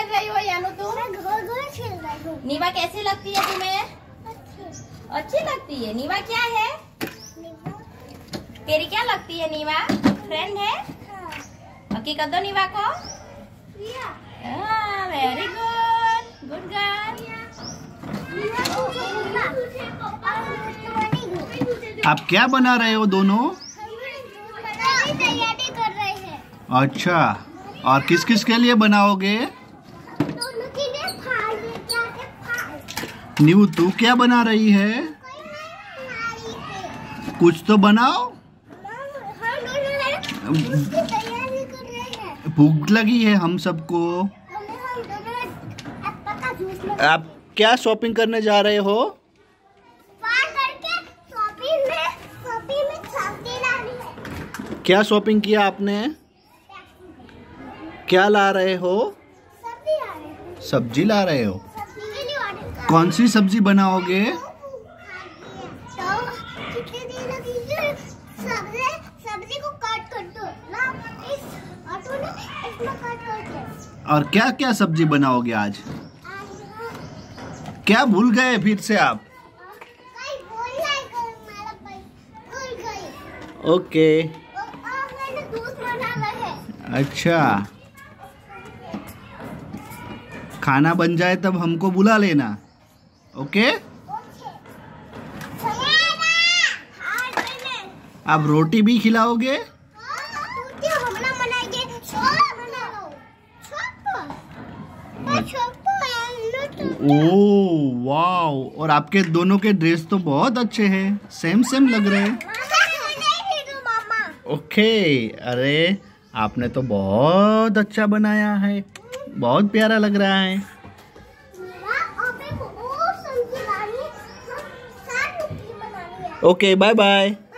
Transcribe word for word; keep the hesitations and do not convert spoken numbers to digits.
खेल रही हो यानो तुम? घर घर खेल रही हूँ। नीवा कैसी लगती है तुम्हें? अच्छी। अच्छी लगती है। नीवा क्या है? तेरी क्या लगती है नीवा? फ्रेंड है? हाँ। की कर दो नीवा को। Very good, good girl. आप क्या बना रहे हो दोनों? तैयारी कर रहे हैं। अच्छा, और किस किस के लिए बनाओगे? दोनों के लिए फाड़ देते हैं। न्यू, तू क्या बना रही है? कुछ तो बनाओ। तैयारी कर रहे हैं। भूख लगी है हम सबको। आप क्या शॉपिंग करने जा रहे हो? शॉपिंग में शॉपिंग में सब्जी लानी है। क्या शॉपिंग किया आपने? क्या ला रहे हो? सब्जी ला रहे हैं। सब्जी ला रहे हो? सब्जी के लिए ऑर्डर कर। कौन सी सब्जी बनाओगे? तो कितने दिन लगेंगे? सब्जी सब्जी को काट कर दो ना, इस ऑटो ने इसमें काट करके। और क्या क्या सब्जी बनाओगे आज? क्या भूल गए फिर से आप? कहीं बोल नहीं कर मारा भाई, भूल गई। ओके। और मैंने दूध बना रहे। अच्छा, खाना बन जाए तब हमको बुला लेना। ओके? आप रोटी भी खिलाओगे? ओह वाओ, और आपके दोनों के ड्रेस तो बहुत अच्छे हैं, सेम सेम लग रहे हैं। ओके, अरे आपने तो बहुत अच्छा बनाया है, बहुत प्यारा लग रहा है। Okay, bye bye.